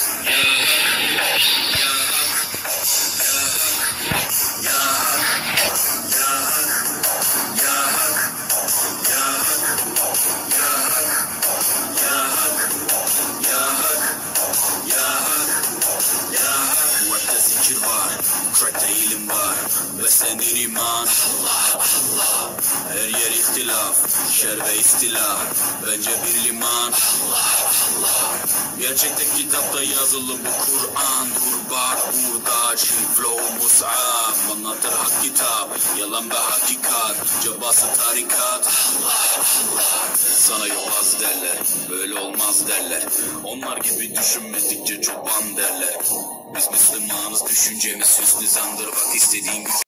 Crack'te ilim var, beslenir iman. Allah Allah. Her yer ihtilaf, şer ve istila. Bence bir liman. Allah Allah. Gerçekte kitapta yazılı bu Kur'an. Dur bak burada, flow mus'ab. Anlatır hak kitap, yalan ve hakikat. Cabası tarikat. Allah Allah. Sana yolaz derler, böyle olmaz derler. Onlar gibi düşünmedikçe çoban derler. Biz Müslümanız, düşüncemiz süslü zandır, bak istediğin